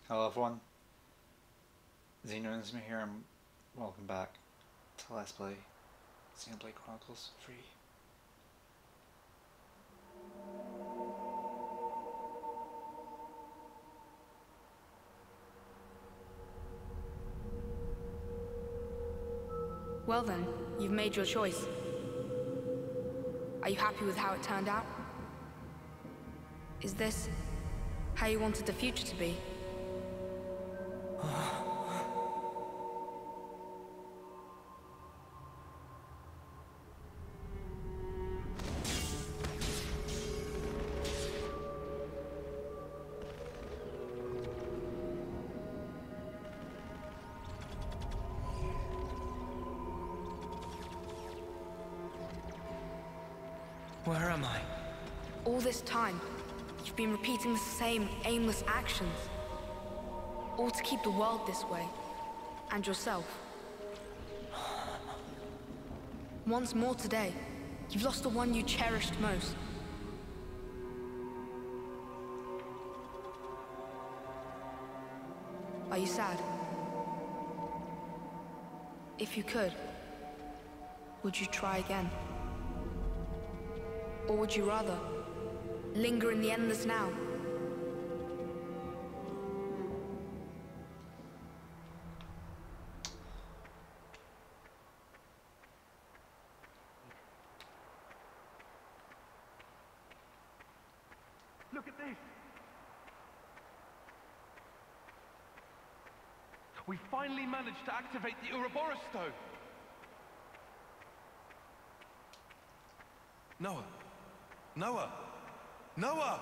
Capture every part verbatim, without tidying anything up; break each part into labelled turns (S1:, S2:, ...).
S1: Hello everyone, Xenogears here and welcome back to Let's Play Xenoblade Chronicles free.
S2: Well then, you've made your choice. Are you happy with how it turned out? Is this how you wanted the future to be?
S3: Where am I?
S2: All this time, you've been repeating the same aimless actions. All to keep the world this way, and yourself. Once more today, you've lost the one you cherished most. Are you sad? If you could, would you try again? Or would you rather linger in the endless now?
S4: Look at this! We finally managed to activate the Ouroboros stone! Noah! Noah! Noah!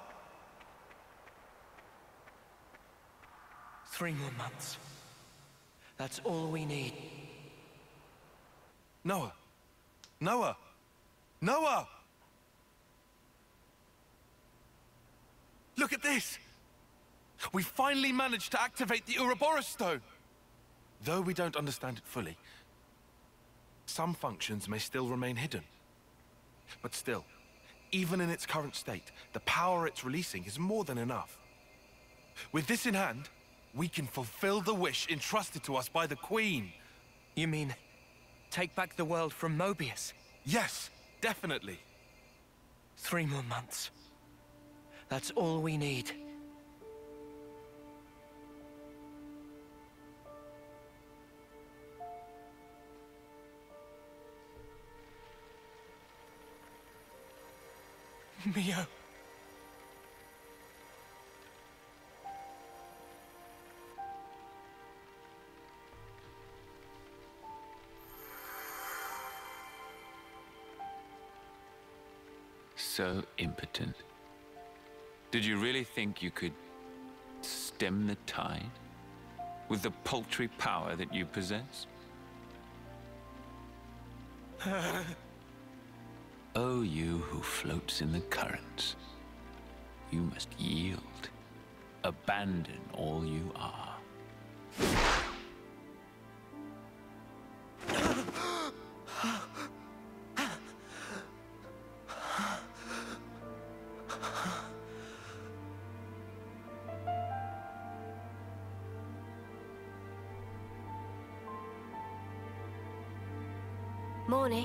S3: Three more months. That's all we need.
S4: Noah! Noah! Noah! Look at this! We finally managed to activate the Ouroboros stone! Though we don't understand it fully, some functions may still remain hidden. But still, even in its current state, the power it's releasing is more than enough. With this in hand, we can fulfill the wish entrusted to us by the Queen.
S3: You mean, take back the world from Mobius?
S4: Yes, definitely.
S3: Three more months. That's all we need. Mio.
S5: So impotent. Did you really think you could stem the tide with the paltry power that you possess? Oh, you who floats in the currents, you must yield, abandon all you are.
S6: Morning.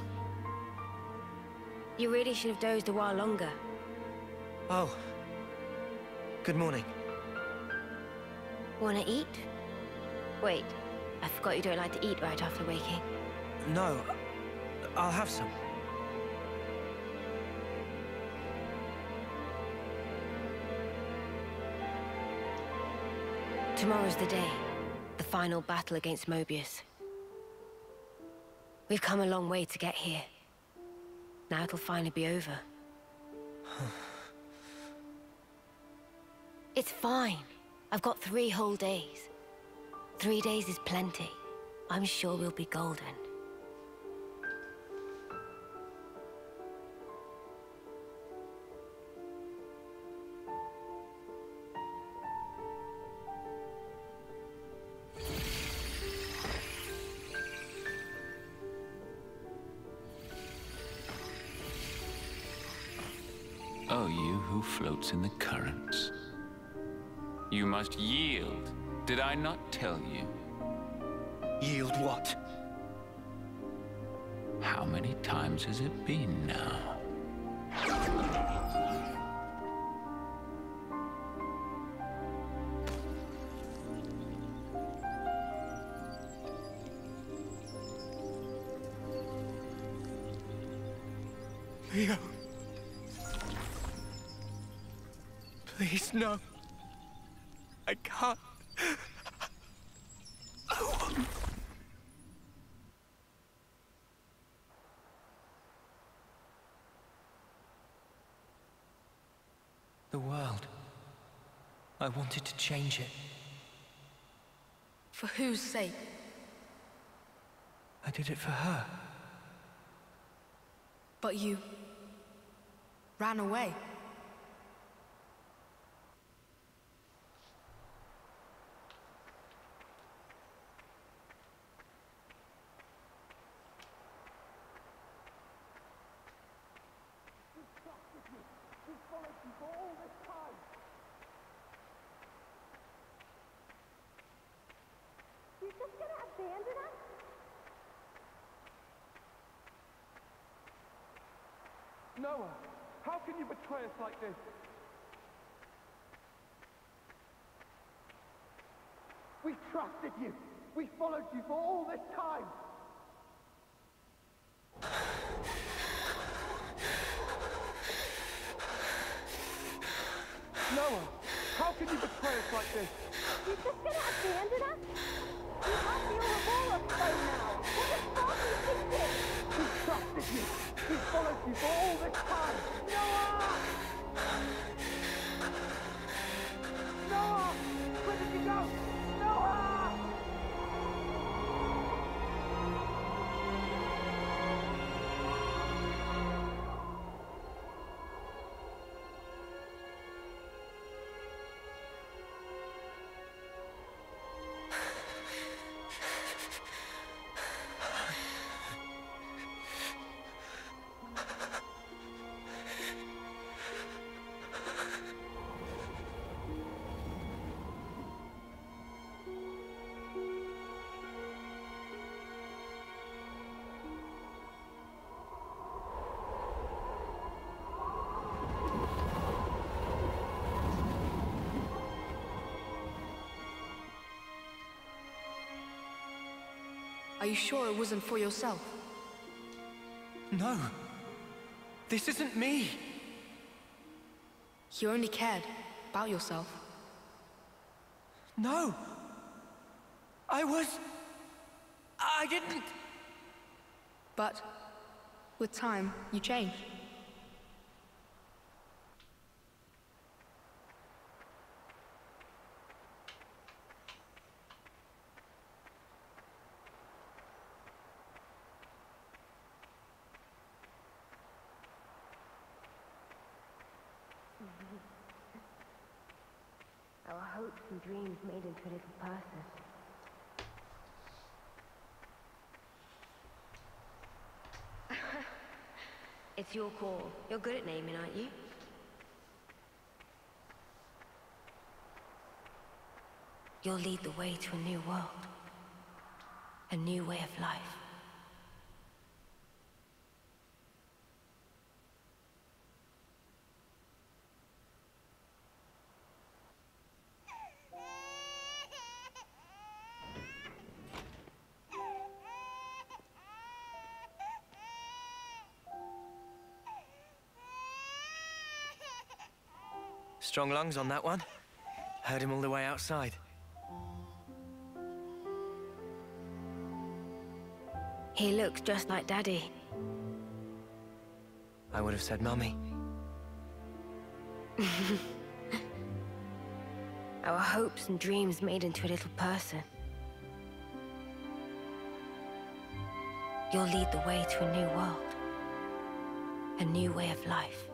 S6: You really should have dozed a while longer.
S3: Oh. Good morning.
S6: Wanna eat? Wait, I forgot you don't like to eat right after waking.
S3: No, I'll have some.
S6: Tomorrow's the day. The final battle against Mobius. We've come a long way to get here. Now it'll finally be over. It's fine. I've got three whole days. Three days is plenty. I'm sure we'll be golden.
S5: Oh, you who floats in the currents. You must yield. Did I not tell you?
S3: Yield what?
S5: How many times has it been now?
S3: Leo. Please, no. I can't. The world. I wanted to change it.
S2: For whose sake?
S3: I did it for her.
S2: But you ran away.
S7: You're just gonna abandon us?
S4: Noah, how can you betray us like this?
S8: We trusted you. We followed you for all this time.
S4: Noah, how can you betray us like this?
S7: You're just gonna abandon us? You have the Ouroboros stone now. What the fuck are you thinking?
S8: We trusted you. We followed you for all this time. Noah! Noah! Where did you go? Noah!
S2: Are you sure it wasn't for yourself?
S3: No. This isn't me.
S2: You only cared about yourself.
S3: No. I was... I didn't...
S2: But with time, you changed.
S6: Our hopes and dreams made into a little person. It's your call. You're good at naming, aren't you? You'll lead the way to a new world. A new way of life.
S3: Strong lungs on that one. Heard him all the way outside.
S6: He looks just like Daddy.
S3: I would have said Mummy.
S6: Our hopes and dreams made into a little person. You'll lead the way to a new world. A new way of life.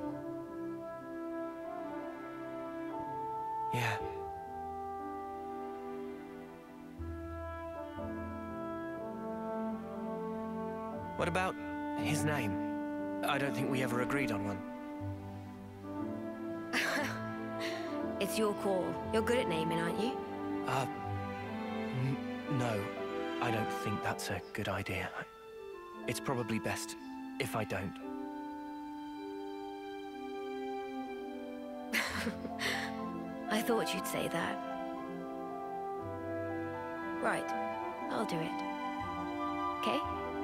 S3: Yeah. What about his name? I don't think we ever agreed on one.
S6: It's your call. You're good at naming, aren't you?
S3: Uh, n no. I don't think that's a good idea. It's probably best if I don't.
S6: I thought you'd say that. Right. I'll do it. Okay?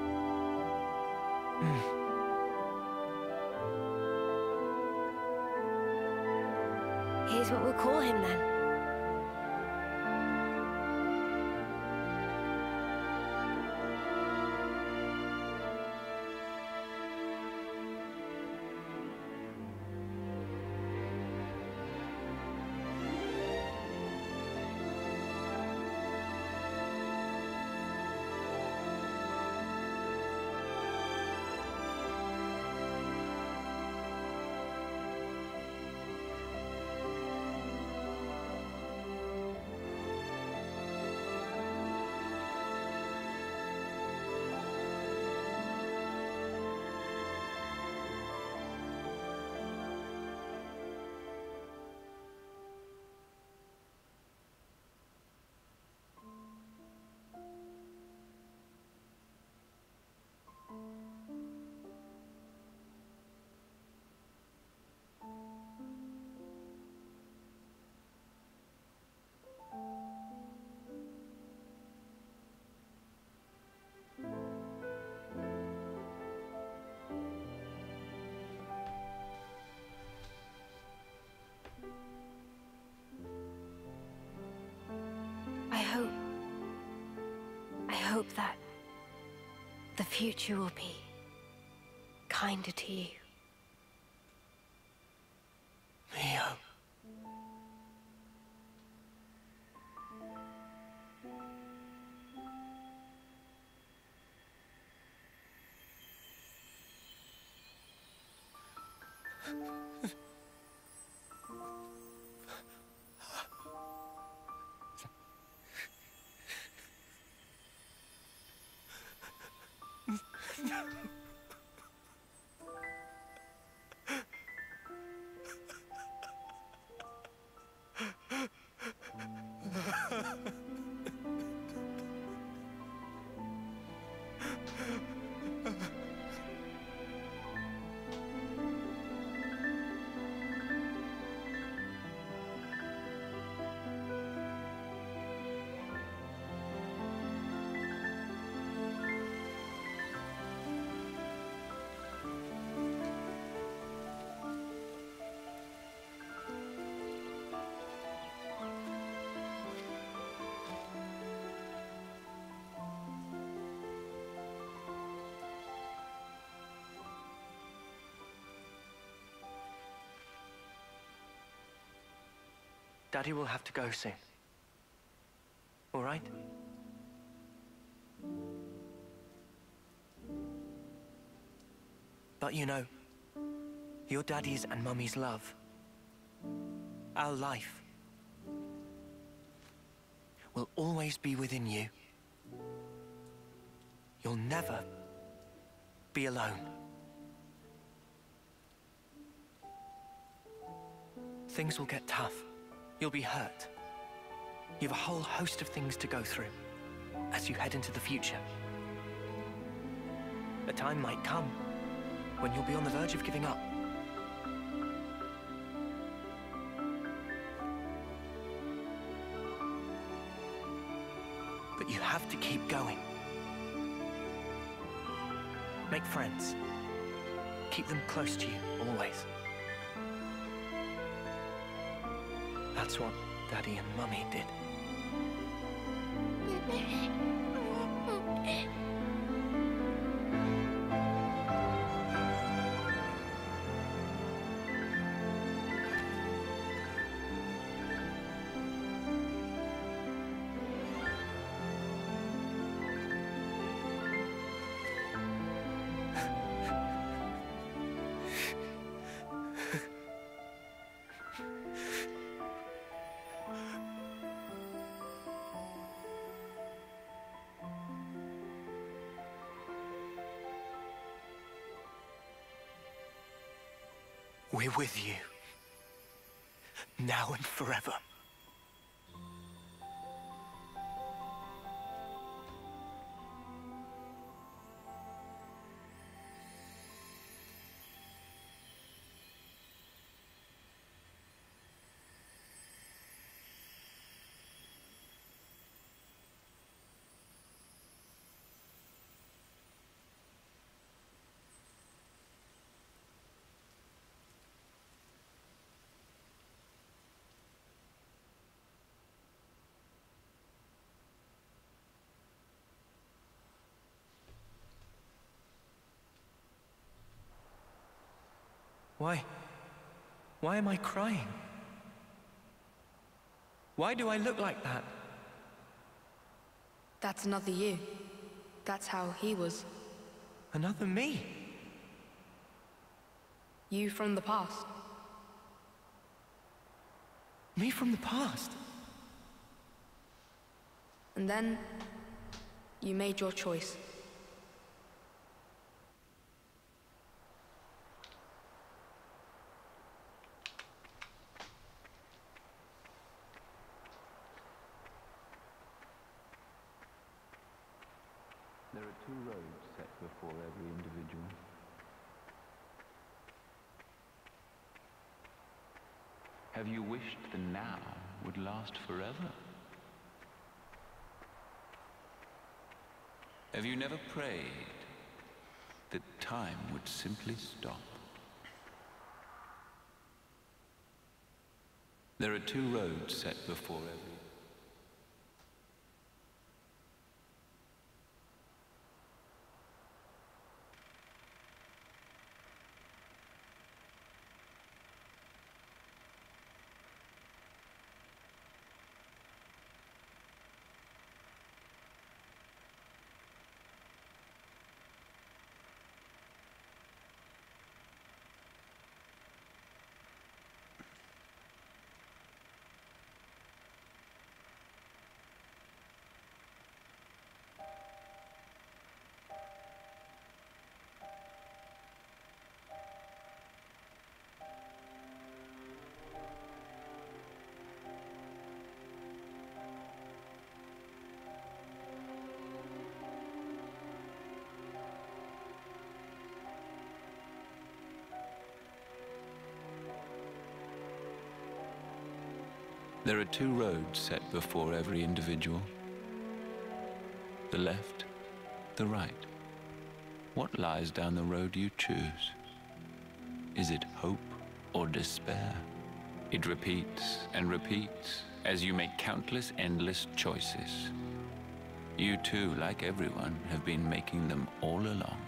S6: Here's what we'll call him then. I hope... I hope that the future will be kinder to you.
S3: Mio. Daddy will have to go soon. All right? But you know, your daddy's and mummy's love, our life, will always be within you. You'll never be alone. Things will get tough. You'll be hurt. You have a whole host of things to go through as you head into the future. A time might come when you'll be on the verge of giving up. But you have to keep going. Make friends. Keep them close to you, always. That's what Daddy and Mummy did. We're with you. now and forever. Why? Why am I crying? Why do I look like that?
S2: That's another you. That's how he was.
S3: Another me?
S2: You from the past.
S3: Me from the past?
S2: And then, you made your choice.
S5: There are two roads set before every individual. Have you wished the now would last forever? Have you never prayed that time would simply stop? There are two roads set before every... There are two roads set before every individual. The left, the right. What lies down the road you choose? Is it hope or despair? It repeats and repeats as you make countless endless choices. You too, like everyone, have been making them all along.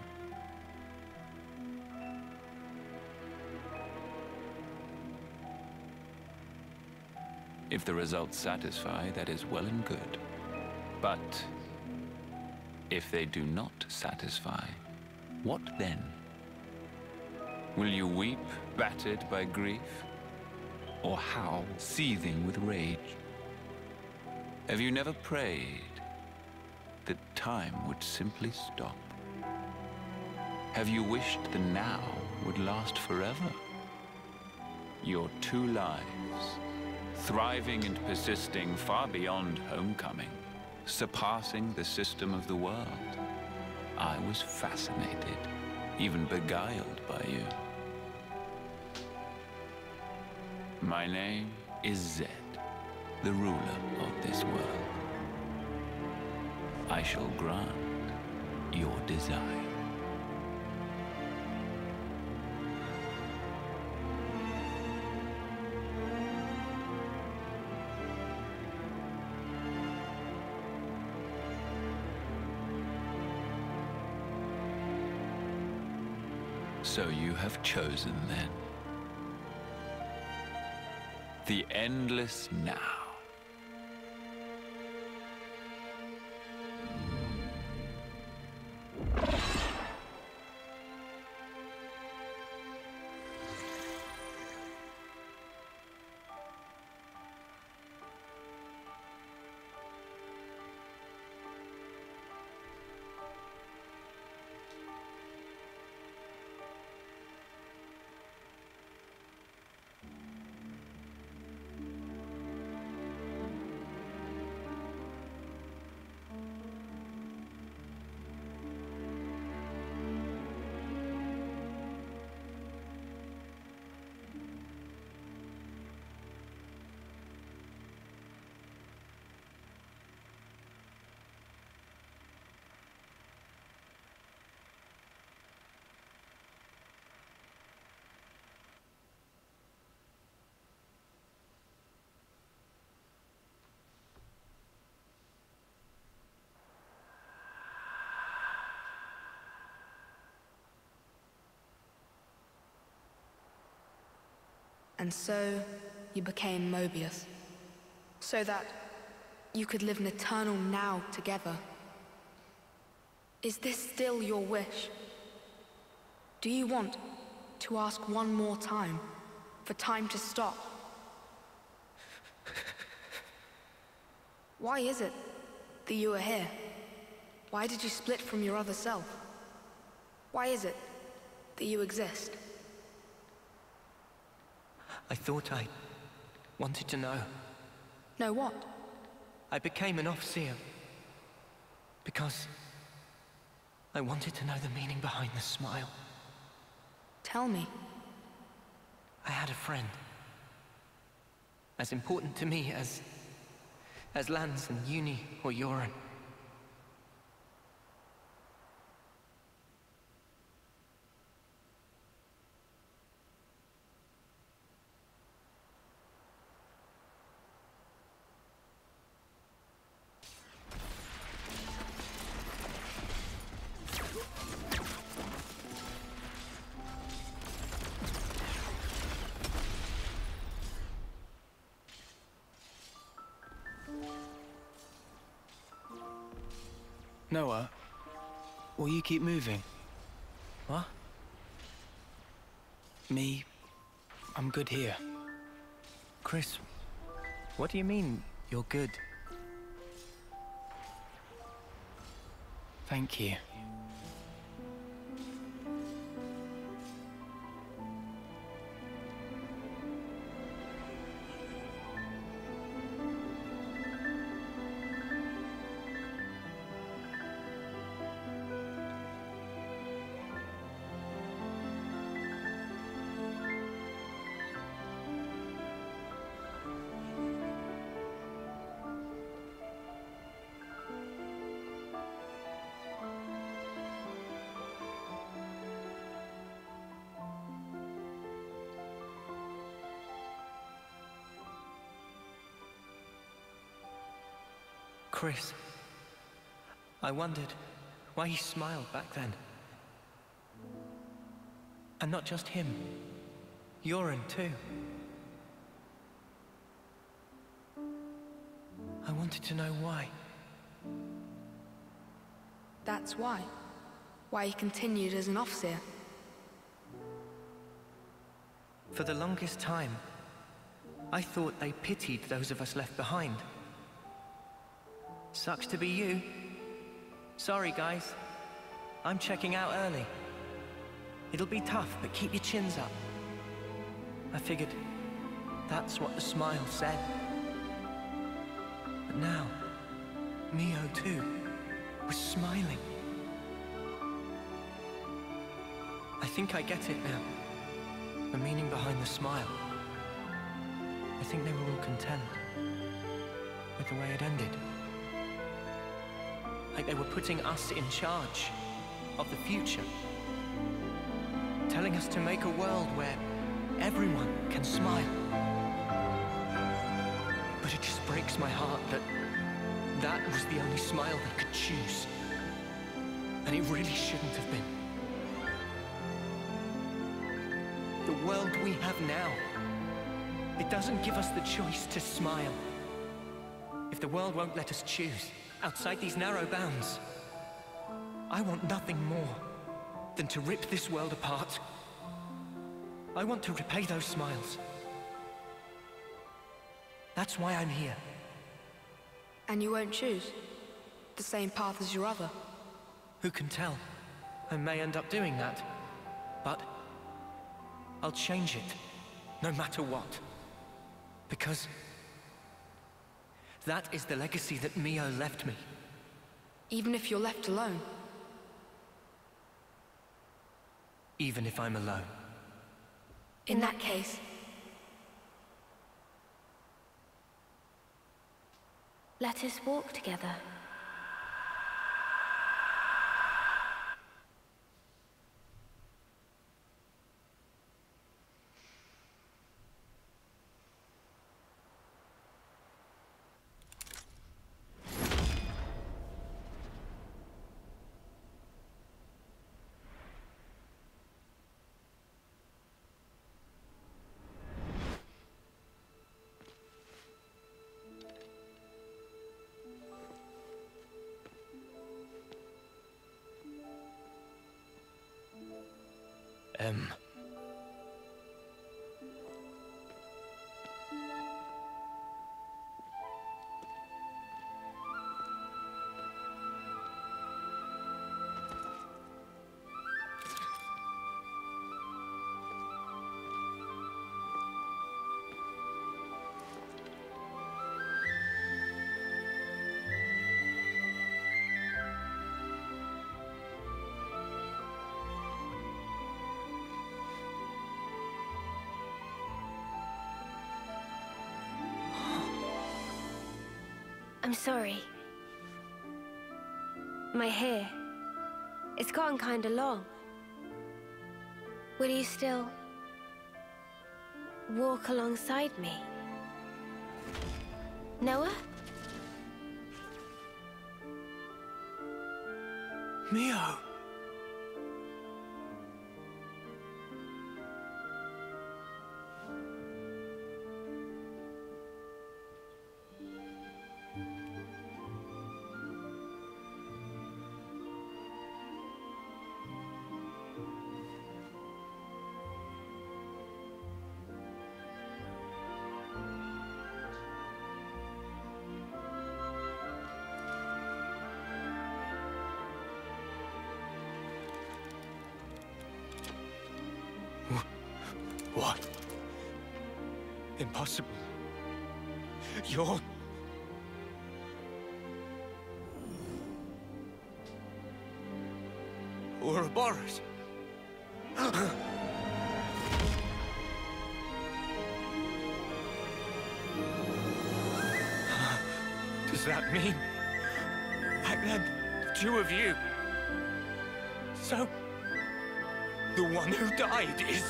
S5: If the results satisfy, that is well and good. But if they do not satisfy, what then? Will you weep, battered by grief, or howl, seething with rage? Have you never prayed that time would simply stop? Have you wished the now would last forever? Your two lives, thriving and persisting far beyond homecoming, surpassing the system of the world. I was fascinated, even beguiled by you. My name is Zed, the ruler of this world. I shall grant your desire. So you have chosen, then, the endless now.
S2: And so, you became Mobius. So that you could live an eternal now together. Is this still your wish? Do you want to ask one more time, for time to stop? Why is it that you are here? Why did you split from your other self? Why is it that you exist?
S3: I thought I wanted to know.
S2: Know what?
S3: I became an Overseer because I wanted to know the meaning behind the smile.
S2: Tell me.
S3: I had a friend. As important to me as... as Lance and Uni or Yoren.
S9: Noah, will you keep moving?
S3: What?
S9: Me, I'm good here.
S3: Chris, what do you mean, you're good?
S9: Thank you.
S3: Chris, I wondered why he smiled back then. And not just him, Yoren too. I wanted to know why.
S2: That's why. Why he continued as an Overseer.
S3: For the longest time, I thought they pitied those of us left behind. Sucks to be you. Sorry, guys. I'm checking out early. It'll be tough, but keep your chins up. I figured that's what the smile said. But now, Mio too was smiling. I think I get it now. The meaning behind the smile. I think they were all content with the way it ended. Like they were putting us in charge of the future. Telling us to make a world where everyone can smile. But it just breaks my heart that that was the only smile they could choose. And it really shouldn't have been. The world we have now, it doesn't give us the choice to smile. If the world won't let us choose, outside these narrow bounds, I want nothing more than to rip this world apart. I want to repay those smiles. That's why I'm here.
S2: And you won't choose the same path as your other?
S3: Who can tell? I may end up doing that, but I'll change it, no matter what. Because that is the legacy that Mio left me.
S2: Even if you're left alone?
S3: Even if I'm alone.
S2: In that case...
S6: let us walk together.
S9: M.
S6: I'm sorry. My hair, it's gotten kinda long. Will you still walk alongside me? Noah?
S9: Mio! What? Impossible. You're... Ouroboros. Does that mean... back then, the two of you... So... the one who died is...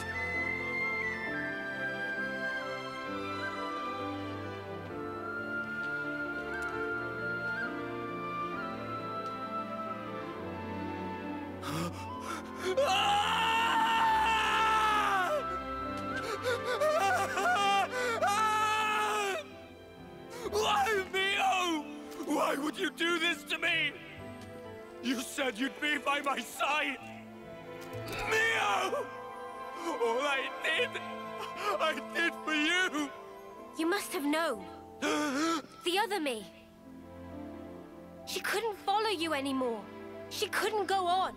S9: Why, Mio? Why would you do this to me? You said you'd be by my side. Mio! All I did, I did for you.
S6: You must have known. The other me. She couldn't follow you anymore. She couldn't go on.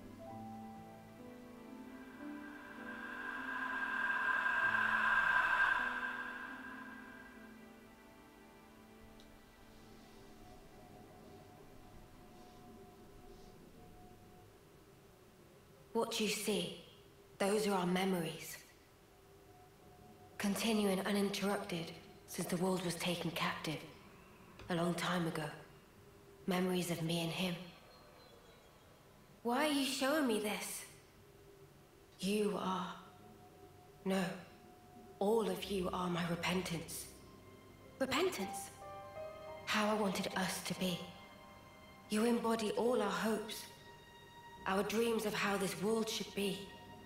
S6: What you see, those are our memories. Continuing uninterrupted since the world was taken captive a long time ago. Memories of me and him. Why are you showing me this? You are... No. All of you are my repentance. Repentance? How I wanted us to be. You embody all our hopes. Our dreams of how this world should be.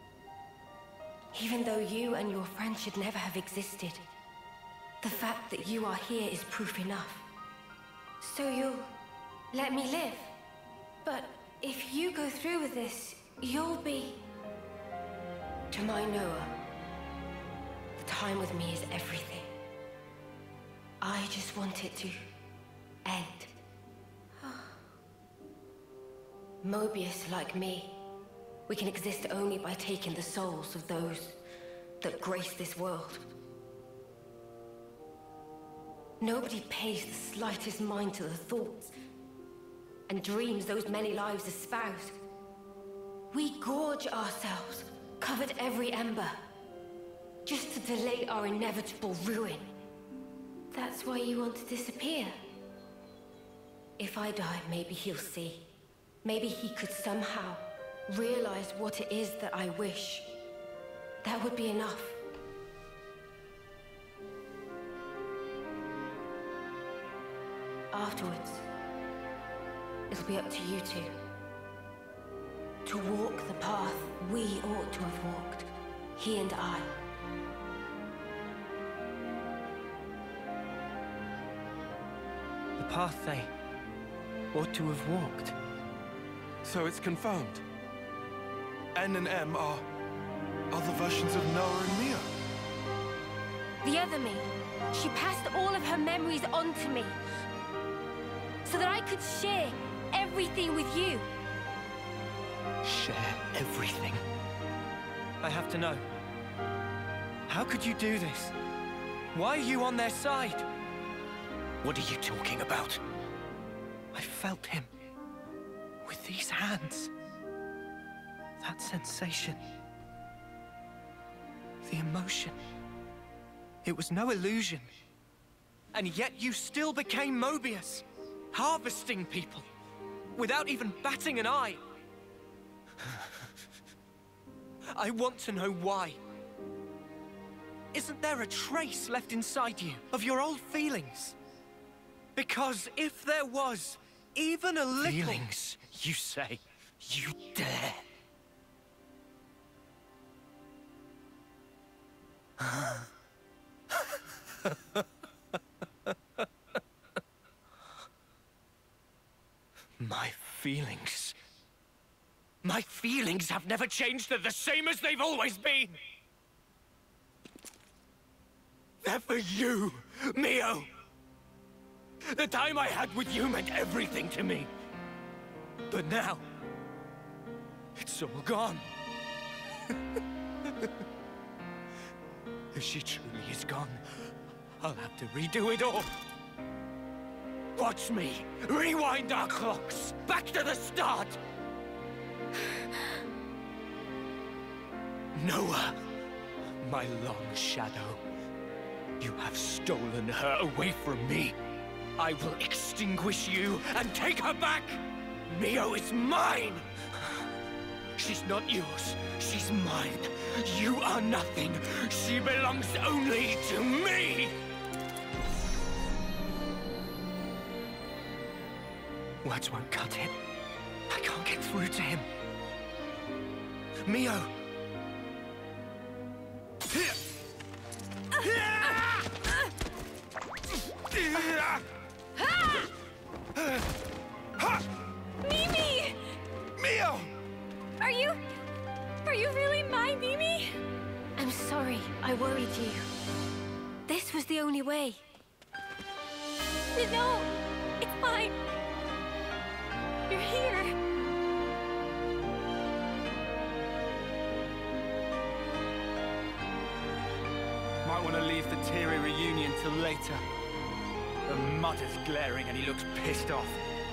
S6: Even though you and your friends should never have existed, the fact that you are here is proof enough. So you'll let me live. But if you go through with this, you'll be... To my Noah, the time with me is everything. I just want it to end. Mobius, like me, we can exist only by taking the souls of those that grace this world. Nobody pays the slightest mind to the thoughts and dreams those many lives espouse. We gorge ourselves, covered every ember, just to delay our inevitable ruin. That's why you want to disappear. If I die, maybe he'll see. Maybe he could somehow realize what it is that I wish. That would be enough. Afterwards, it'll be up to you two. To walk the path we ought to have walked, he and I.
S9: The path they ought to have walked.
S4: So it's confirmed. N and M are other versions of Noah and Mia.
S6: The other me. She passed all of her memories on to me. So that I could share everything with you.
S3: Share everything? I have to know. How could you do this? Why are you on their side? What are you talking about? I felt him. With these hands. That sensation. The emotion. It was no illusion. And yet you still became Mobius. Harvesting people. Without even batting an eye. I want to know why. Isn't there a trace left inside you of your old feelings? Because if there was even a little... Feelings, you say? You dare? My feelings... My feelings have never changed. They're the same as they've always been. They're for you, Mio. The time I had with you meant everything to me. But now... it's all gone. If she truly is gone, I'll have to redo it all. Watch me rewind our clocks back to the start. Noah, my long shadow, you have stolen her away from me. I will extinguish you and take her back. Mio is mine. She's not yours. She's mine. You are nothing. She belongs only to me. Words won't cut it. I can't get through to him. Mio.
S6: Mimi!
S4: Mio!
S6: Are you... are you really my Mimi? I'm sorry, I worried you. This was the only way. No, it's fine. You're here.
S9: Might want to leave the teary reunion till later. The mud is glaring and he looks pissed off.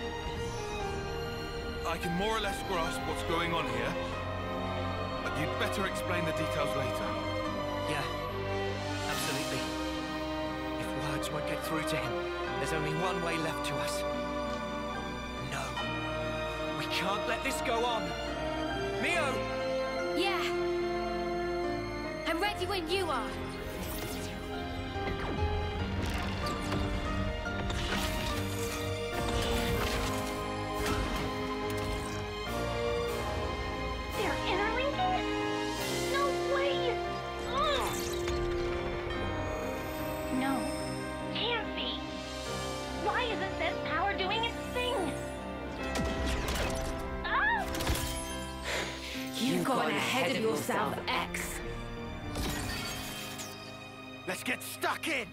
S4: I can more or less grasp what's going on here, but you'd better explain the details later.
S3: Yeah, absolutely. If words won't get through to him, there's only one way left to us. No. We can't let this go on. Mio!
S6: Yeah. I'm ready when you are. Yourself, X.
S3: Let's get stuck in!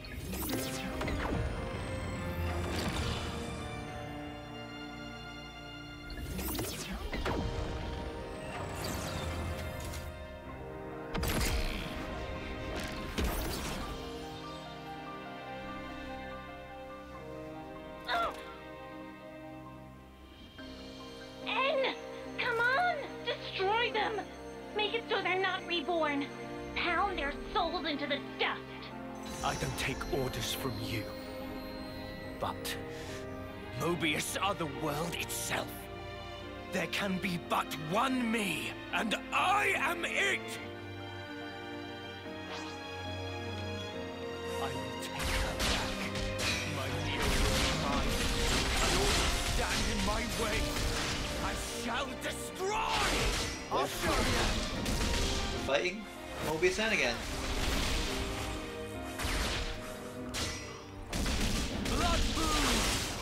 S7: Oh. N! Come on! Destroy them! Make it so they're not reborn. Pound their souls into the dust.
S3: I don't take orders from you. But Mobius are the world itself. There can be but one me, and I am it! I will take her back. My Neo will be mine. And all that stand in my way, I shall destroy! I'll show you!
S1: Fighting Mobius N again.
S3: Blood boom!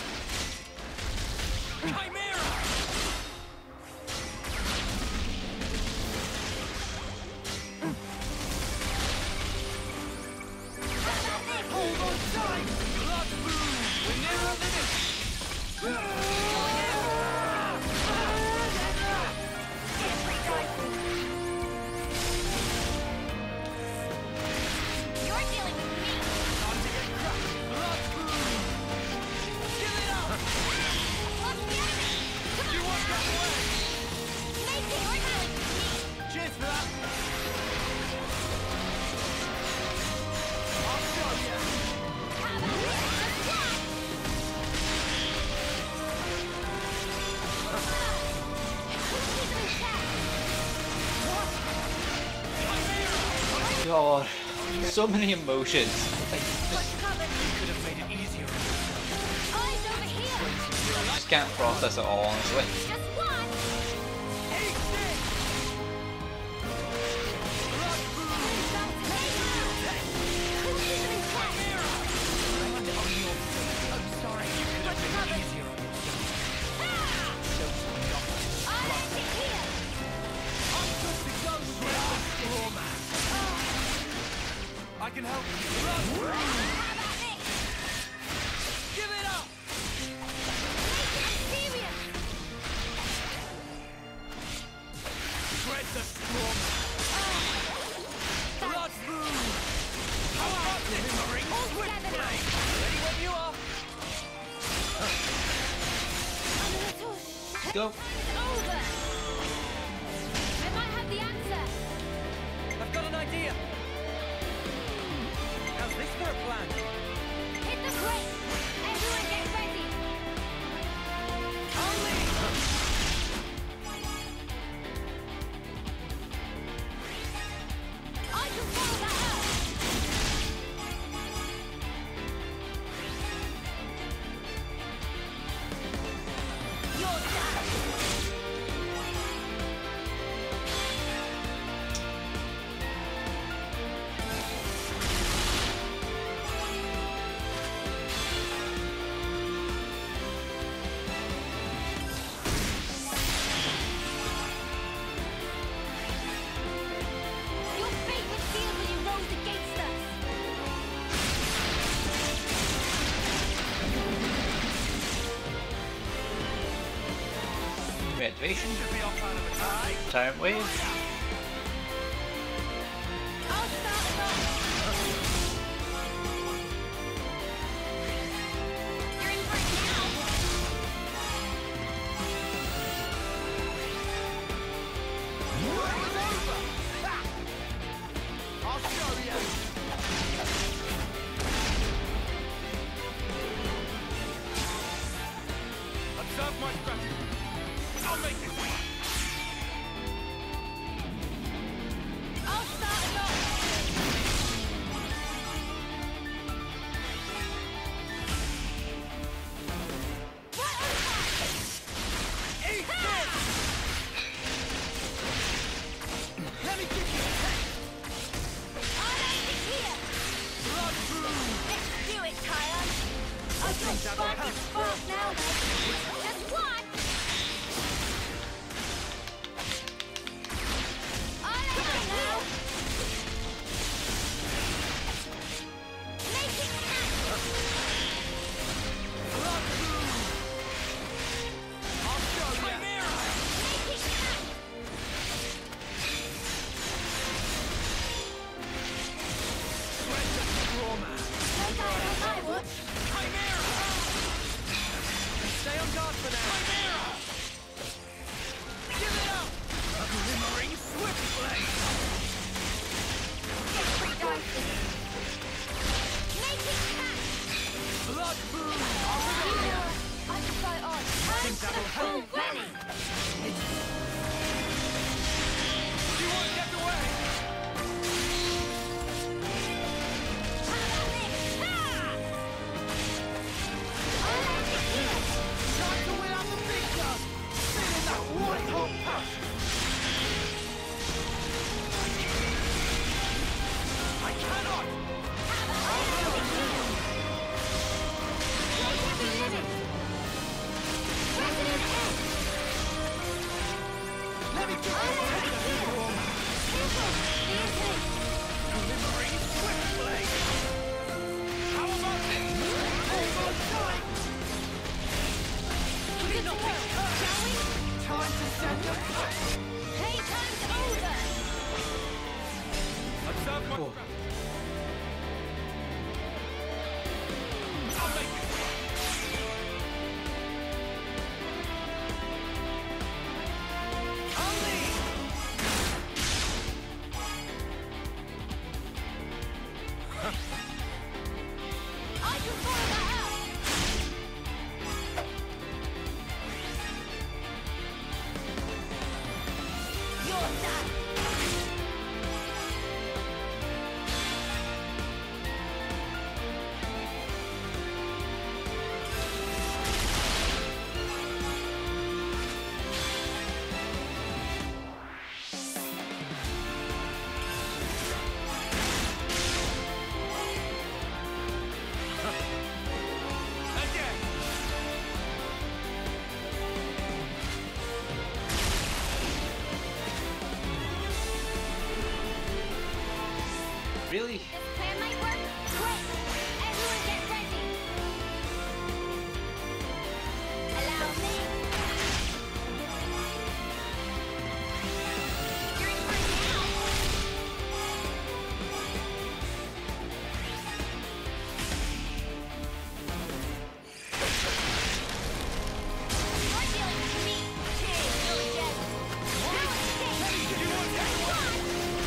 S3: Chimera!
S1: god. So many emotions. Like, I just can't process it all, honestly.
S4: I can help you. Give it up! Tread the storm. Blood moon. How about this? Swift blade. Ready when you are.
S1: Go.
S6: Over. I might have the answer.
S3: I've got an idea. How's this for a plan?
S6: Hit the brake. Everyone get ready.
S3: Only!
S6: I can follow that up. You're done. Your fate was sealed when you rose against us.
S1: Reactivation. Time wave.
S6: I'll start us off. You're in for it now.
S4: I'll show you. Observe my strategy. I'll make it.
S6: I'll start us off. Right on time.
S4: Eat this! Let me give you a taste.
S6: I'll end it here.
S4: Blood moon.
S6: Let's do it, Tyler. I've got spark and spark now, then. Just one. I'll end it now. Make it count.
S4: Blood moon. I'll show you. Chimera.
S6: Make it count.
S4: Tread the storm.
S6: No time on my watch.
S4: Chimera.
S3: Stay on guard for now.
S4: Chimera. Give it up. A glimmering swift blade.
S6: Make it count.
S4: Blood moon.
S6: You know, I can fight on. Time for the full ready.
S4: You won't get away.
S6: How about this? Ha! I'll end it here.
S4: Time to win out the big gun. Feeling that white hot passion. I cannot. Let me get you a glimmering swift blade. How about this? Almost time. Time to send a push.
S6: Playtime's over.
S4: Observe my
S1: Cool.
S4: I'll make it. Only.
S6: I can follow that up. You're done.
S1: Really?
S6: This plan might work. Quick! Everyone get ready! Allow me! You're in for it now! You're dealing with me! Change, really dead! Now escape! Hey, you want that one?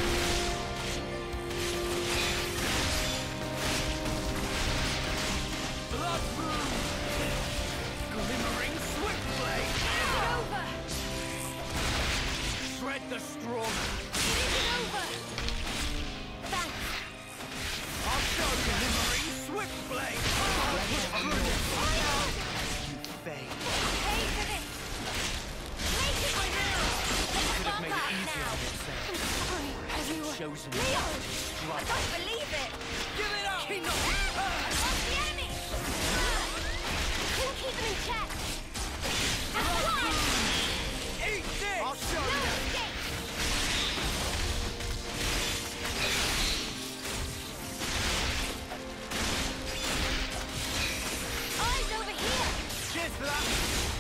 S9: Blood moon! Glimmering swift blade!
S6: It's over!
S9: Shred the straw!
S6: It isn't over! Thanks!
S9: I'll show you! Glimmering swift blade!
S6: Fire!
S9: You fade.
S6: Pay for this! Make it now! Let's
S9: Could have
S6: fuck
S9: made it
S6: up
S9: easier
S6: now!
S9: on itself.
S6: I'm sorry, everyone.
S9: Chosen
S6: Leon! I
S9: strike.
S6: don't believe it!
S9: Give it up!
S6: Off the enemy! Ah! Couldn't keep them in check! That's one!
S9: Eat this! I'll show
S6: No
S9: you!
S6: escape! Eyes over here!
S9: Cheers for that!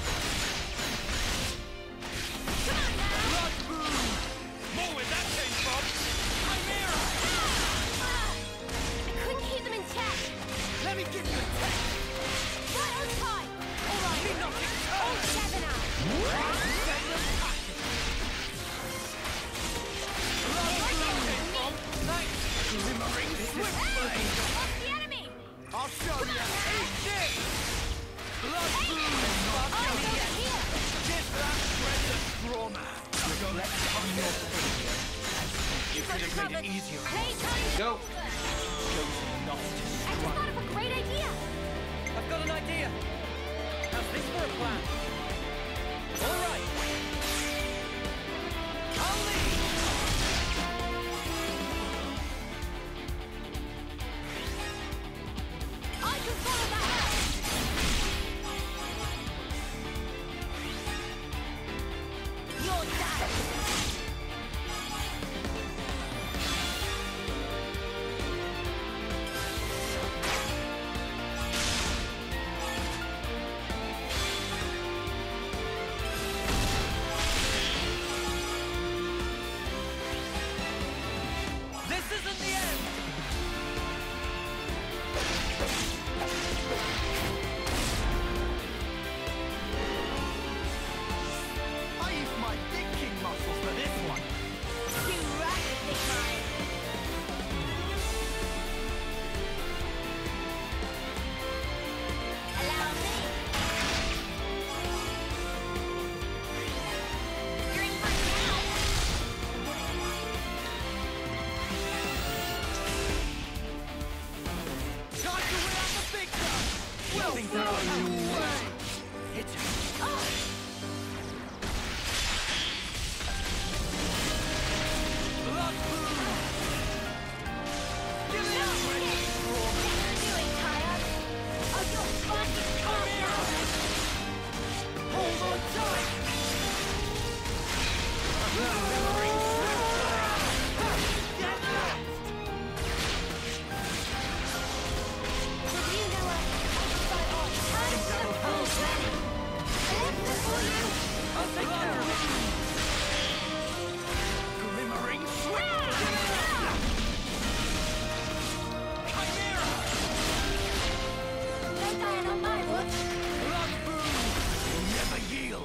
S6: Come on now!
S9: Blood moon! More where that came from! Chimera!
S6: Ah! I couldn't keep them in check!
S9: Let me give you a taste!
S6: Right on time! Alright!
S9: Me not get
S6: All seven out!
S9: Venom passion! Blood moon! Thanks! Glimmering swift blade!
S6: Off the enemy!
S9: I'll show you! Eat this! Blood
S6: Hey!
S9: moon!
S6: Eyes over here!
S9: Cheers for that! Shred the straw man! Reflect on your failure. You
S6: You've got
S9: could
S6: it
S9: have made
S6: covered.
S9: it easier.
S6: Playtime's
S1: Go.
S6: over.
S9: Chosen not to
S6: I just
S9: strike.
S6: thought of a great idea!
S3: I've got an idea. How's this for a plan? All right. I'll lead.
S6: I can follow that up! You're done!
S3: This isn't the end.
S9: I used my thinking muscles for this one.
S6: Too rapidly, mine! Allow me! You're in for it now!
S9: Time to win out the big gun. Well, think that was your way. Hit him.
S6: Oh!
S9: Blood moon. Give it
S6: No
S9: up, Red
S6: escape!
S9: Straw.
S6: Do it, Kaya! Oh, you're fucking come now!
S9: Hold on tight. Glimmering swift blade. Get that.
S6: Did you know a... Oh, I'm supposed to... I left this for you!
S3: I'll take care of it.
S9: Glimmering swift blade. Chimera.
S6: Don't die on my watch!
S9: Blood moon. Will never yield.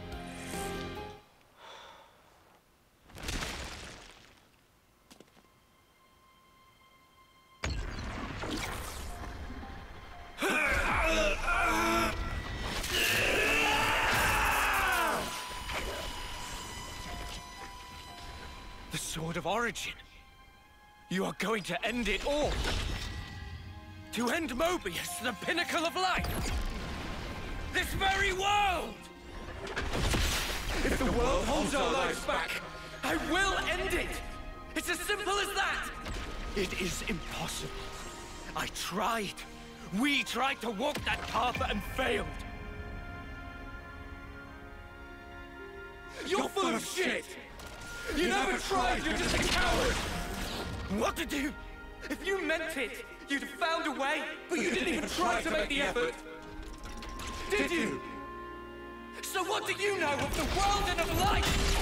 S9: The Sword of Origin. You are going to end it all. To end Mobius, the pinnacle of life. This very world. If the world holds our lives back, I will end it. It's as simple as that. It is impossible. I tried. We tried to walk that path and failed. You're full of shit! You never tried, you're just a coward! What did you... If you meant it, you'd have found a way. But you didn't even try to make the effort. Did you? So what do you know of the world and of life?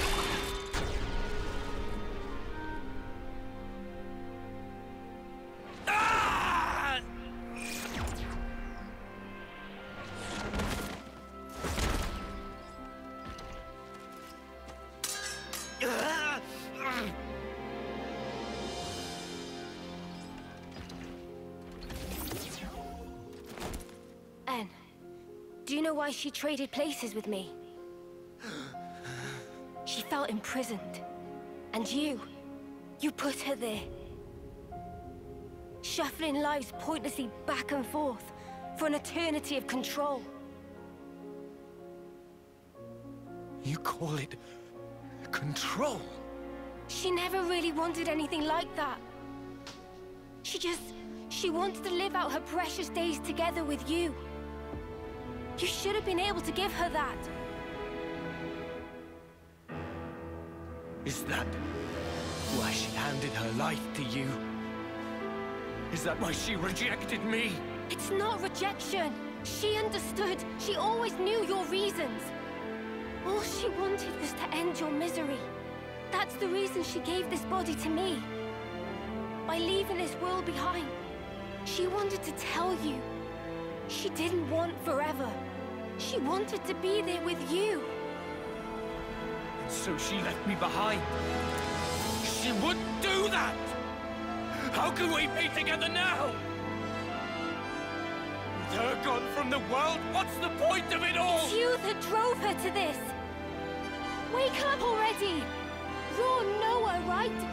S9: Ah!
S6: En, do you know why she traded places with me? She felt imprisoned. And you, you put her there. Shuffling lives pointlessly back and forth for an eternity of control.
S9: You call it control?
S6: She never really wanted anything like that. She just... she wanted to live out her precious days together with you. You should have been able to give her that.
S9: Is that why she handed her life to you? Is that why she rejected me?
S6: It's not rejection. She understood. She always knew your reasons. All she wanted was to end your misery. That's the reason she gave this body to me. By leaving this world behind, she wanted to tell you. She didn't want forever. She wanted to be there with you.
S9: And so she left me behind. She wouldn't do that! How can we be together now? With her gone from the world, what's the point of it all?
S6: It's you that drove her to this. Wake up already! You're Noah, right?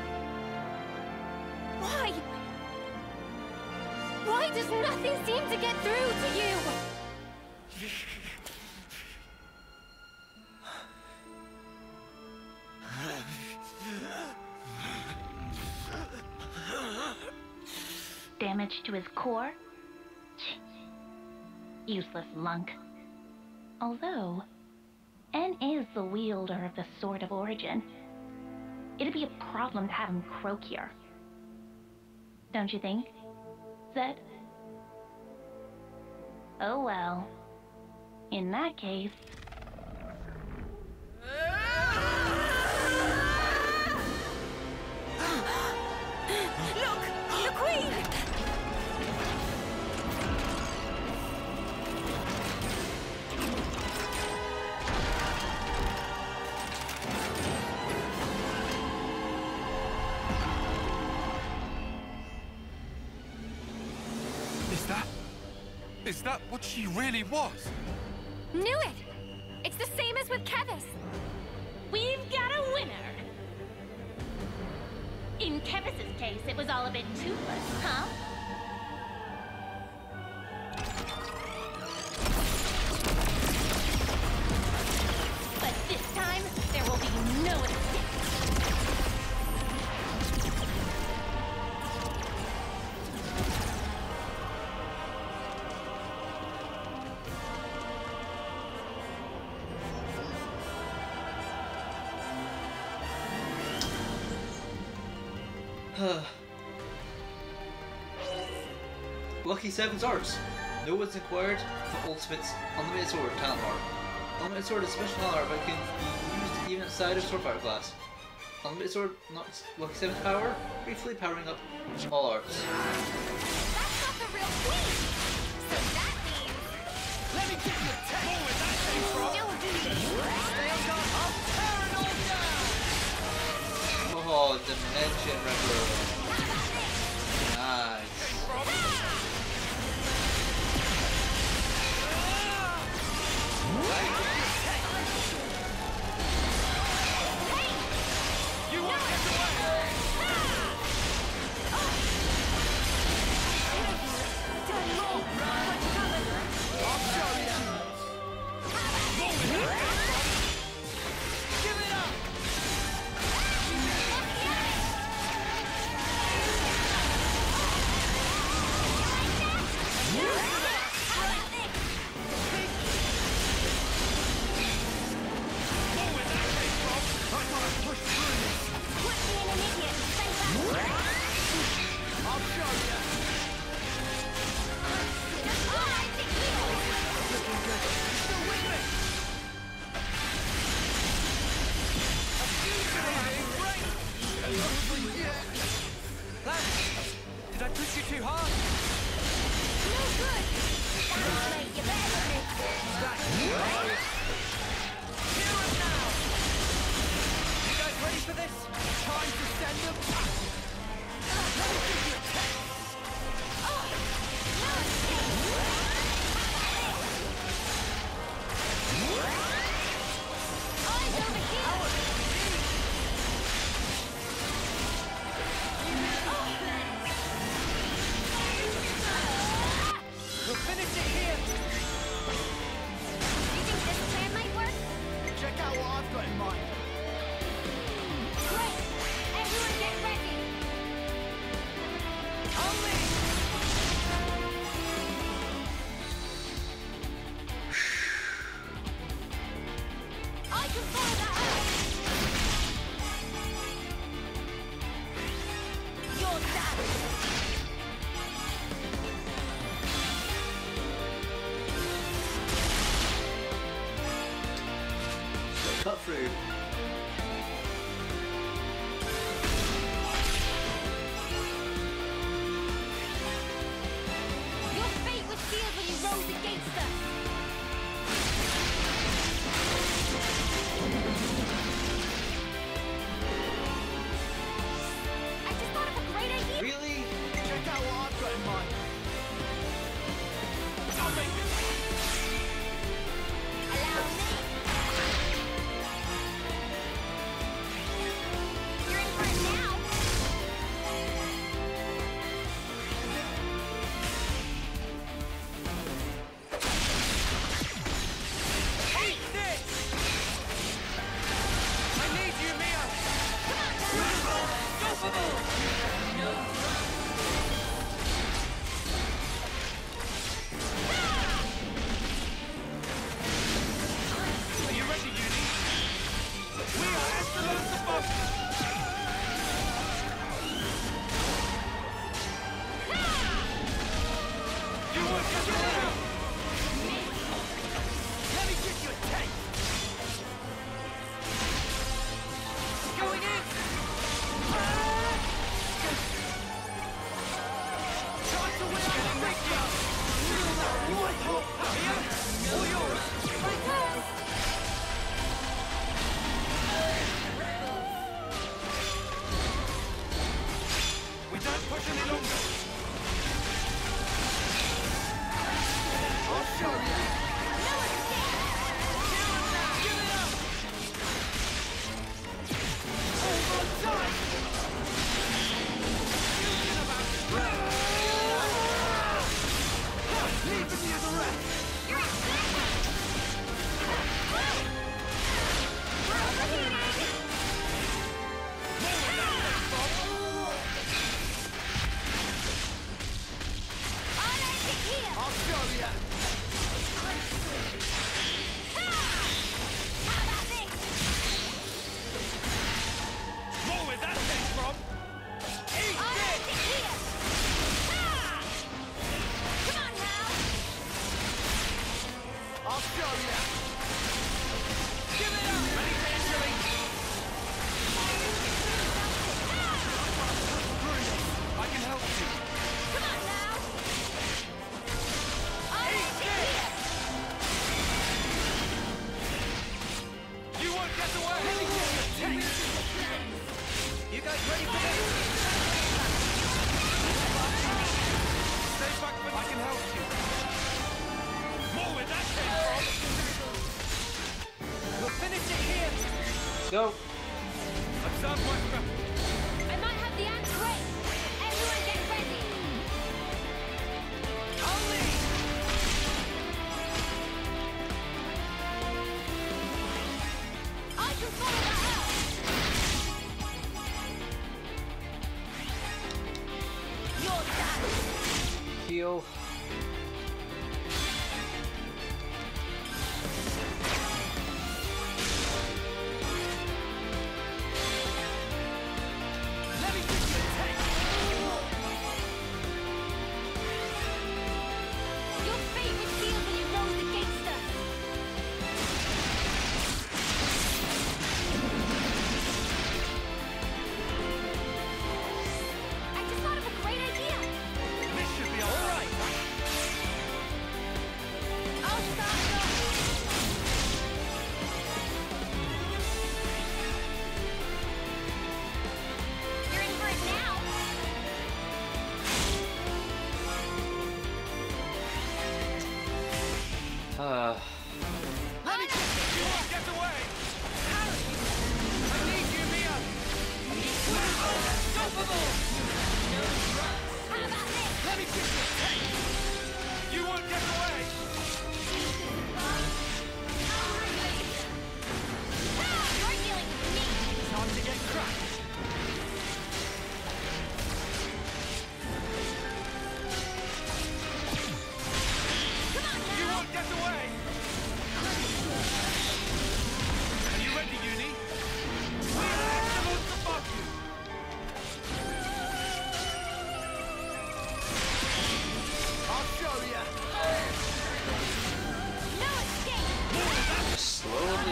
S6: Why? Why does nothing seem to get through to you?
S7: Damage to his core? Useless lunk. Although, En is the wielder of the Sword of Origin. It'd be a problem to have him croak here. Don't you think, Zed? Oh well. In that case...
S6: Look! The Queen!
S4: Is that... is that what she really was?
S6: Knew it! It's the same as with Kevis.
S7: We've got a winner! In Kevis's case, it was all a bit toothless, huh? But this time, there will be no escape.
S1: Lucky Seven Swords. No one's inquired for Ultimate's Unlimited Sword talent art. Unlimited Sword is a special talent art that can be used even outside of Swordfighter class. Unlimited Sword knocks Lucky Seven's power, briefly powering up all arts.
S6: That's not the real Queen! So that means...
S9: Let me get you a tech! More with that thing, bro!
S6: Don't do this!
S9: Stay on guard, I'm tearing all down!
S1: Oh, Dimension Record. Nice.
S9: You want to get away? I'll show you! Give it up! Did I push you too hard?
S6: No good! Damn, mate, you better than this!
S9: That's right. Here and now! You guys ready for this? Time to send them back! Let me give you a taste!
S6: Oh, no escape! Eyes over here!
S9: We'll finish it here!
S6: You think this plan might work?
S8: Check out what I've got in mind.
S6: Great! Everyone get ready!
S9: Only!
S6: I can follow that up! You're done!
S1: Cut through.
S6: Your fate was sealed when you rose against us! I just thought of a great idea!
S1: Really?
S8: Check out what I've got in mind.
S9: I'll make this!
S6: Allow me! You're in for it now!
S9: Eat this! I need you, Mia! Unstoppable! Are you ready, Uni? We are Estelos above! You won't get it out! Let me give you a taste! Going in! Try to win out the big job! Feel that white hot here! All yours!
S6: My turn!
S9: We don't push any longer!
S8: I'll show you.
S6: No escape!
S9: Give it up! Hold on tight! Thinking about
S8: Leaving you the rest.
S6: You're outflanking! We're overheating! I'll end it here!
S8: I'll show you.
S6: How about this?
S9: more where that came from! Eat
S6: I'll
S9: this!
S6: end it here! Come on now!
S8: I'll show you.
S9: Give it up! Ready for entry? I can help you.
S6: Come on now! I'll end it here!
S9: You won't get away! Let me give you a taste! You guys ready for this? Stay back, but I can help you. More where that came from! We'll finish it here!
S1: Let's go.
S9: Observe my scrap.
S6: I might have the answer ready! Everyone get ready!
S9: Only!
S6: I can follow that up! You're done!
S1: Heal.
S9: Let me give you a taste!
S6: Your fate was sealed when you rose against us! I just thought of a great idea!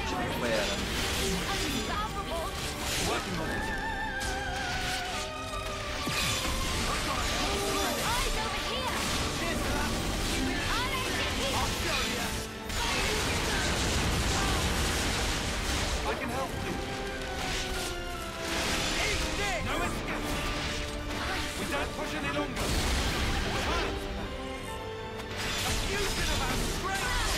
S1: Chip away at him.
S6: Unstoppable!
S4: Working on it.
S6: Eyes over here!
S4: I'll show you. I can help you. Eat this! No escape! We don't push any longer. Turn! A fusion of our strength!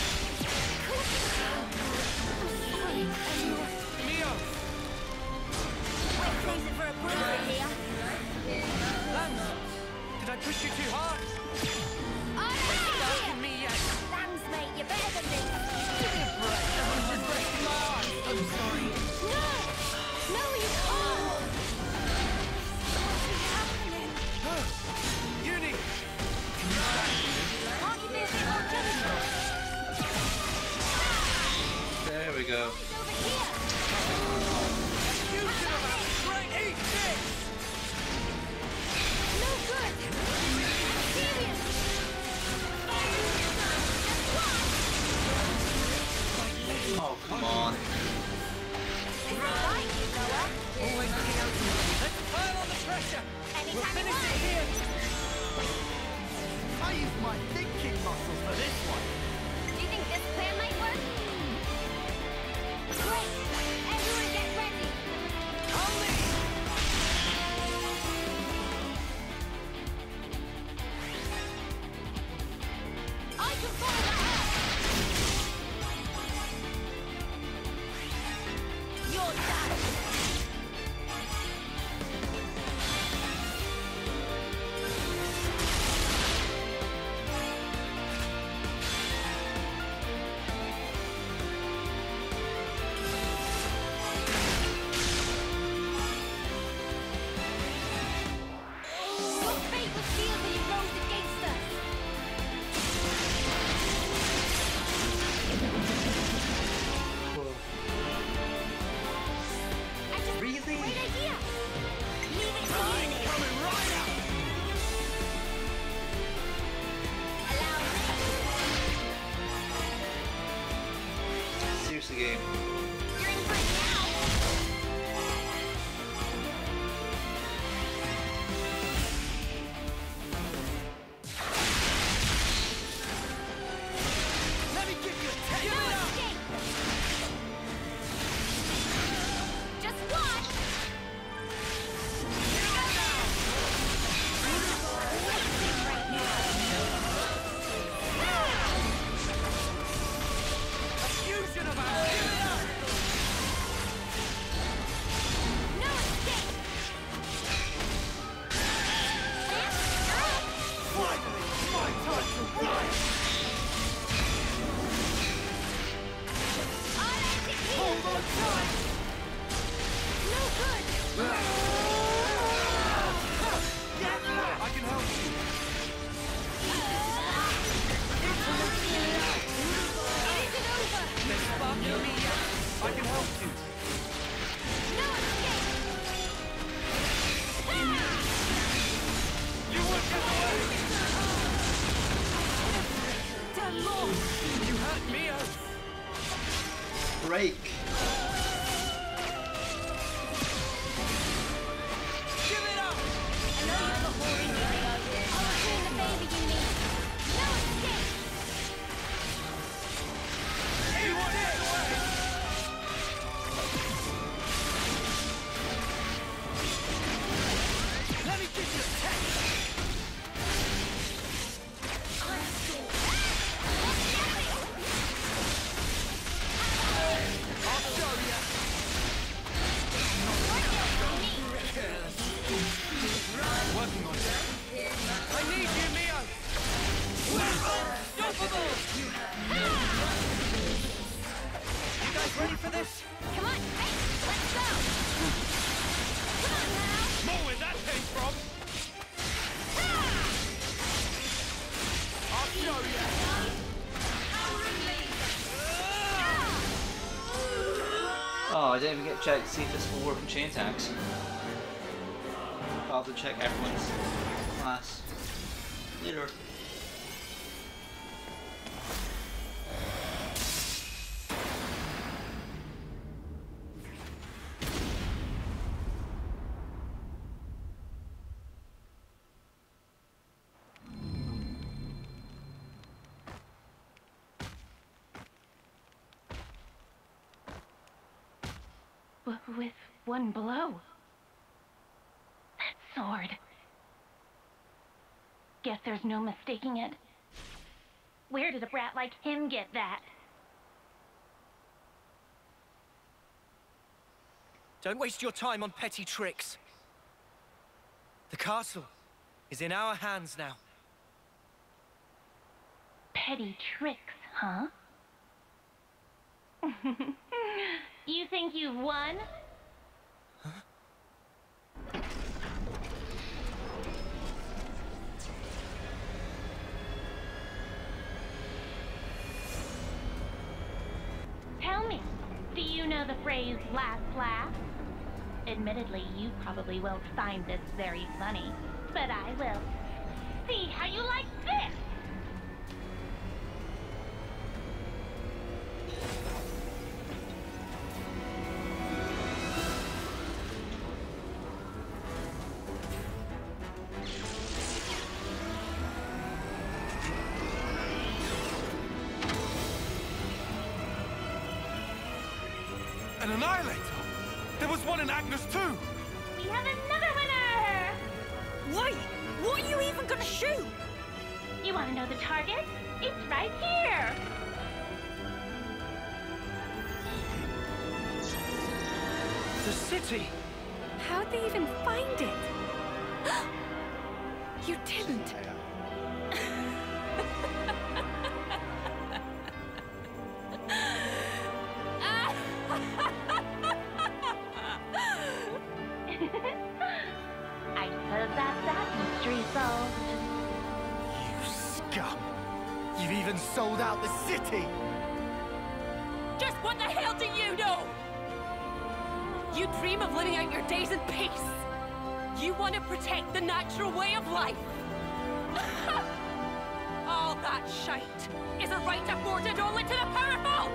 S4: Leo!
S6: We're crazy for a bruiser here.
S9: Lance, did I push you too hard?
S6: Eyes over
S9: Darken
S6: here!
S9: me yet.
S6: Thanks, mate. You're better than this.
S9: Give me a break. I'm just breaking my heart. I'm sorry.
S6: No! No, you can't! What's happening?
S4: Uni!
S6: Can't you be a bit more gentle?
S1: There we go.
S6: Eyes over here!
S9: Fusion of our strength. Eat this!
S6: No good! I'm serious!
S1: Oh, come on.
S6: Is it right, you goer?
S9: Always looking out for me. Let's pile on the pressure.
S6: Anytime
S9: We'll
S6: you
S9: finish
S6: want.
S9: it here.
S8: I used my thinking muscles for this one.
S6: Do you think this plan might work? Great! Everyone get ready!
S9: I'll lead.
S6: I can follow that up! You're done! Your fate was sealed when you rose against us! I just...
S1: Really?
S6: Great idea! Leave it to
S9: I'm
S6: me!
S9: coming right up.
S6: Allow me!
S1: Seriously, game.
S6: You're in for it now!
S9: Let me give you a taste. Give
S6: No
S9: it up.
S6: escape! Just watch! Here we go now! Waiting right now!
S9: A fusion of our. Give it up.
S6: No escape!
S8: Finally, my time to rise!
S6: I'll end it here!
S8: Hold on tight!
S6: No good!
S8: Get back!
S4: I can help you.
S6: It isn't over!
S9: There's spark in me yet.
S4: I can help you.
S6: No escape!
S4: You won't get away.
S6: Done more!
S9: You hurt me, oh.
S1: Break.
S9: Give it up.
S6: I know you've got more in you, Leo. I'll return the favor you need. No escape!
S9: You won't get away. Let me give you a taste. I'll show you.
S4: Working on it.
S9: I need you, Mio. Unstoppable. You guys ready for this?
S6: Come on, hey, let's go! Come on now!
S4: More where that came from.
S9: I'll show you.
S1: Oh, I didn't even get checked to see if this will work in chain attacks. I'll have to check everyone's class later.
S7: w with one blow. That sword. Guess there's no mistaking it. Where did a brat like him get that?
S3: Don't waste your time on petty tricks. The castle is in our hands now.
S7: Petty tricks, huh? You think you've won?
S3: Huh?
S7: Tell me, do you know the phrase last laugh? Admittedly, you probably won't find this very funny, but I will. See how you like this!
S4: An annihilator! There was one in Agnes too!
S7: We have another winner!
S10: Wait! What are you even gonna shoot?
S7: You want to know the target? It's right here!
S3: The city!
S10: How'd they even find it? You didn't.
S7: I suppose that's that mystery solved.
S3: You scum! You've even sold out the city!
S10: Just what the hell do you know? You dream of living out your days in peace. You want to protect the natural way of life. All that shite is a right afforded only to the powerful!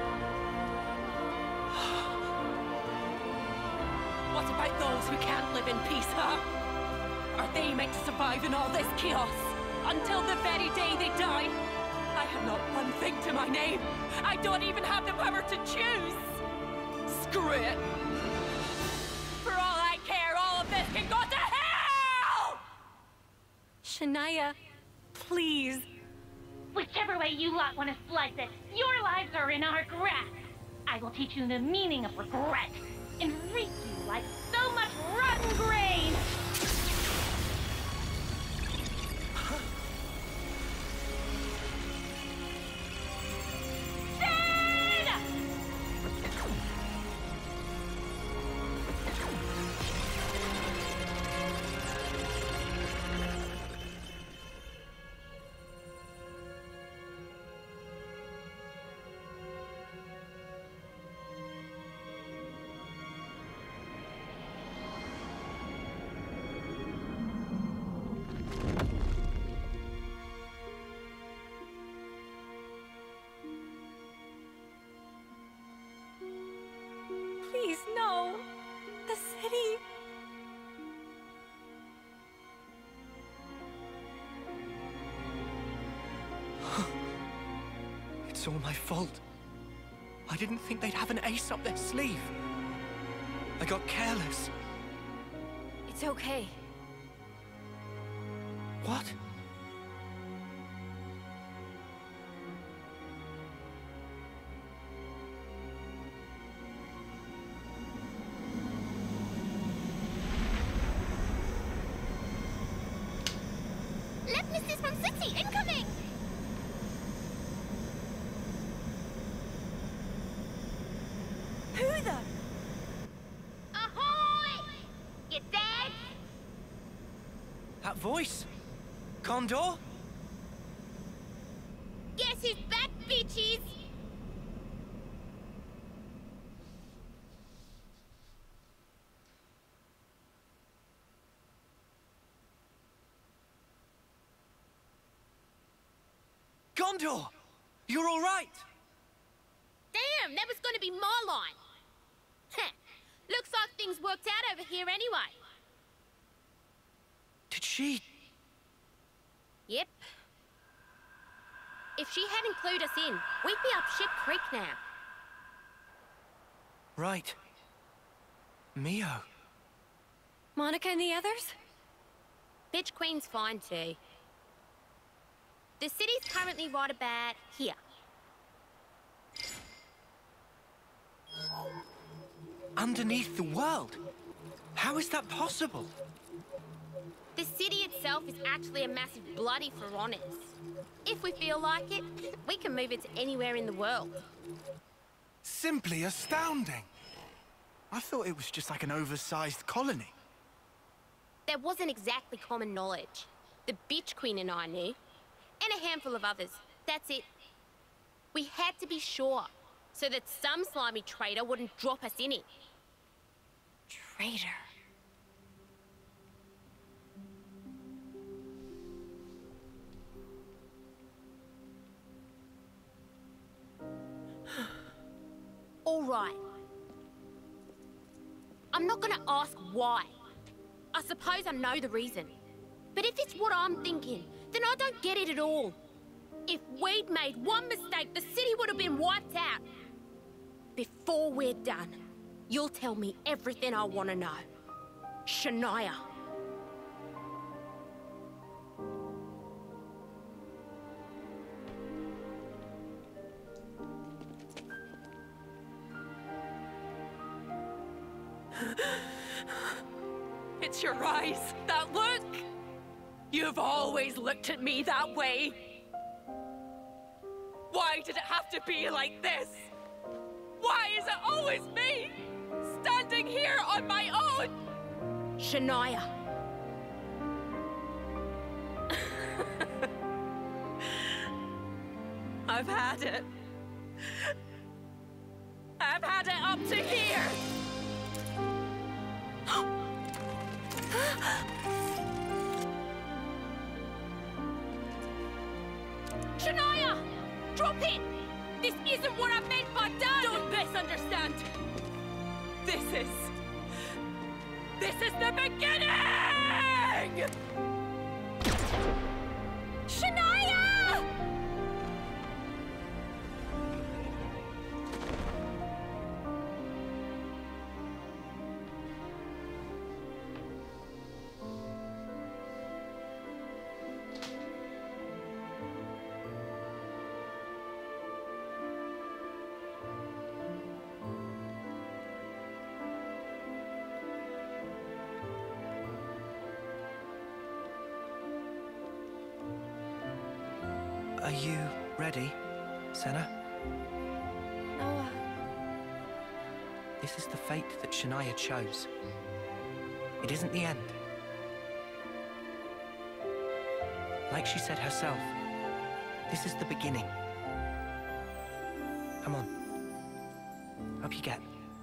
S10: What about those who can't live in peace, huh? Are they meant to survive in all this chaos until the very day they die? I have not one thing to my name. I don't even have the power to choose. Screw it. For all I care, all of this can go to hell! Shania, please.
S7: Whichever way you lot want to slice it, your lives are in our grasp. I will teach you the meaning of regret and reap you like so much rotten grain.
S10: Please, no. The city.
S3: It's all my fault. I didn't think they'd have an ace up their sleeve. I got careless.
S6: It's okay.
S3: What?
S6: Left mistress from city, incoming!
S10: Who the?
S6: Ahoy! You dead?
S3: That voice? Condor?
S6: Guess who's back, bitches?
S3: Gondor! You're all right!
S6: Damn, that was gonna be my line. Heh. Looks like things worked out over here anyway.
S3: Did she?
S6: Yep. If she hadn't clued us in, we'd be up Ship Creek now.
S3: Right. Mio.
S6: Monica and the others?
S11: Bitch Queen's fine too. The city's currently right about here.
S3: Underneath the world? How is that possible?
S11: The city itself is actually a massive bloody Pharaonis. If we feel like it, we can move it to anywhere in the world.
S4: Simply astounding.
S12: I thought it was just like an oversized colony.
S11: There wasn't exactly common knowledge. The Bitch Queen and I knew. And a handful of others. That's it. We had to be sure, so that some slimy traitor wouldn't drop us in it.
S6: Traitor.
S11: All right. I'm not gonna ask why. I suppose I know the reason. But if it's what I'm thinking, then I don't get it at all. If we'd made one mistake, the city would have been wiped out. Before we're done, you'll tell me everything I want to know. Shania.
S10: It's your eyes, that look! You've always looked at me that way. Why did it have to be like this? Why is it always me, standing here on my own?
S11: Shania.
S10: I've had it. I've had it up to here.
S11: Shania! Drop it! This isn't what I meant by done!
S10: Don't misunderstand! This is... This is the beginning!
S11: Shania!
S3: Are you ready, Senna?
S6: Noah.
S3: This is the fate that Shania chose. It isn't the end. Like she said herself, this is the beginning. Come on. Up you get.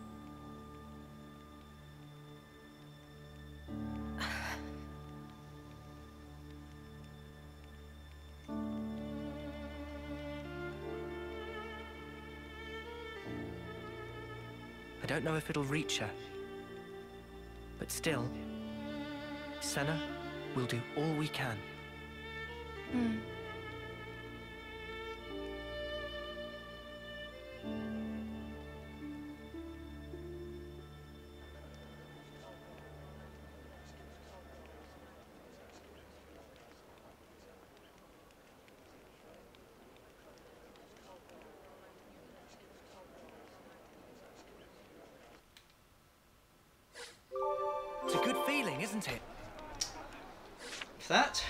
S3: I don't know if it'll reach her. But still, Senna will do all we can.
S6: Hmm.
S3: It's a good feeling, isn't it?
S1: With that,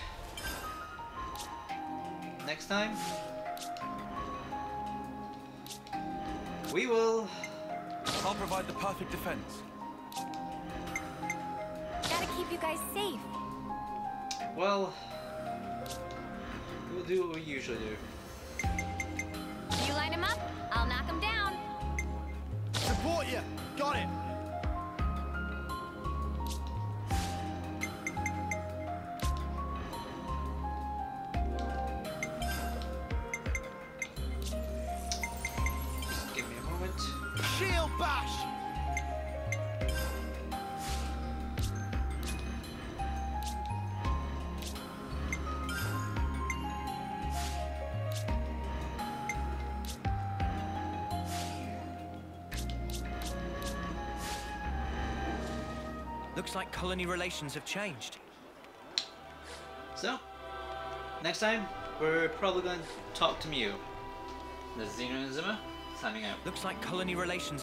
S1: next time, we will...
S4: I'll provide the perfect defense.
S6: Gotta keep you guys safe.
S1: Well, we'll do what we usually do.
S11: You line him up, I'll knock him down.
S12: Support you! Got it!
S1: Just give me a moment.
S12: Shield bash!
S3: Looks like colony relations have changed.
S1: So, next time, we're probably going to talk to Mew. This is Xeno and Zima, signing out.
S3: Looks like colony relations